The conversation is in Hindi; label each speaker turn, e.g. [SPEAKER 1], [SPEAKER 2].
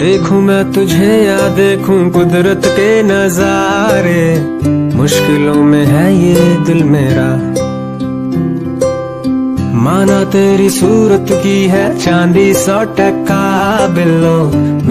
[SPEAKER 1] देखूं मैं तुझे या देखूं कुदरत के नजारे, मुश्किलों में है ये दिल मेरा। माना तेरी सूरत की है चांदी 100% बिल्लो।